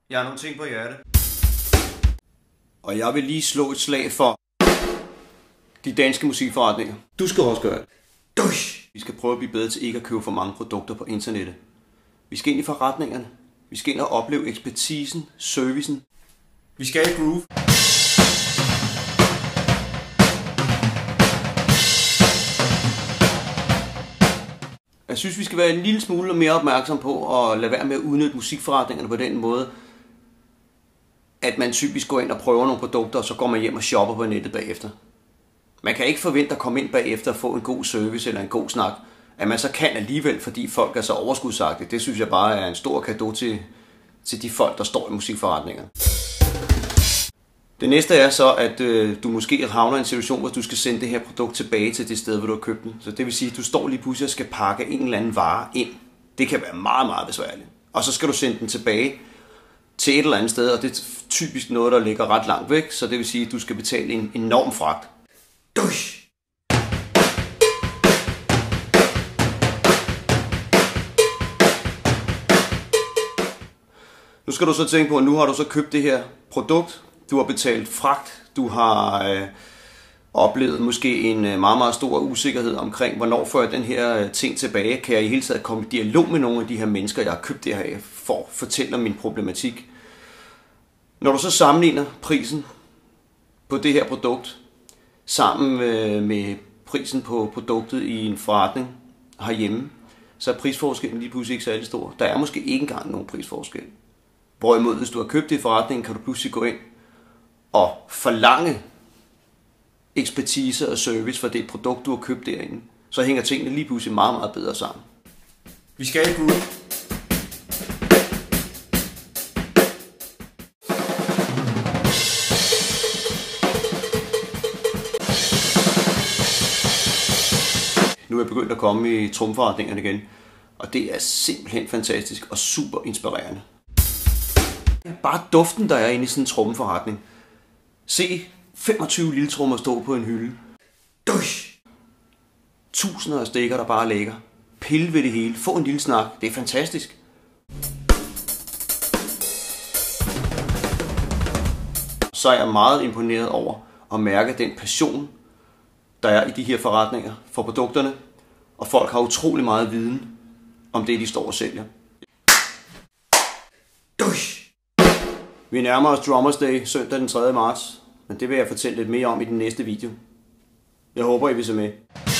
Jeg har nogle ting på hjertet. Og jeg vil lige slå et slag for de danske musikforretninger. Du skal også gøre det. Dush! Vi skal prøve at blive bedre til ikke at købe for mange produkter på internettet. Vi skal ind i forretningerne. Vi skal ind og opleve ekspertisen, servicen. Vi skal i groove. Jeg synes, vi skal være en lille smule mere opmærksom på at lade være med at udnytte musikforretningerne på den måde, at man typisk går ind og prøver nogle produkter, og så går man hjem og shopper på nettet bagefter. Man kan ikke forvente at komme ind bagefter og få en god service eller en god snak, at man så kan alligevel, fordi folk er så overskudsagtige. Det synes jeg bare er en stor cadeau til de folk, der står i musikforretningerne. Det næste er så, at du måske havner i en situation, hvor du skal sende det her produkt tilbage til det sted, hvor du har købt den. Så det vil sige, at du står lige pludselig og skal pakke en eller anden vare ind. Det kan være meget, meget besværligt. Og så skal du sende den tilbage til et eller andet sted, og det er typisk noget, der ligger ret langt væk. Så det vil sige, at du skal betale en enorm fragt. Dush! Nu skal du så tænke på, at nu har du så købt det her produkt. Du har betalt fragt, du har oplevet måske en meget, meget stor usikkerhed omkring, hvornår får jeg den her ting tilbage. Kan jeg i hele taget komme i dialog med nogle af de her mennesker, jeg har købt det her af, for at fortælle om min problematik. Når du så sammenligner prisen på det her produkt, sammen med prisen på produktet i en forretning herhjemme, så er prisforskellen lige pludselig ikke særlig stor. Der er måske ikke engang nogen prisforskel. Hvorimod, hvis du har købt det i forretningen, kan du pludselig gå ind og forlange ekspertise og service for det produkt, du har købt derinde. Så hænger tingene lige pludselig meget, meget bedre sammen. Vi skal ikke ud. Nu er jeg begyndt at komme i tromforretningerne igen, og det er simpelthen fantastisk og super inspirerende. Bare duften, der er inde i sådan en trommeforretning. Se 25 lille trommer stå på en hylde. Dush! Tusinder af stikker, der bare ligger. Pille ved det hele. Få en lille snak. Det er fantastisk. Så er jeg meget imponeret over at mærke den passion, der er i de her forretninger for produkterne. Og folk har utrolig meget viden om det, de står og sælger. Dush! Vi nærmer os Drummers Day søndag den 3. marts, men det vil jeg fortælle lidt mere om i den næste video. Jeg håber, I vil se med.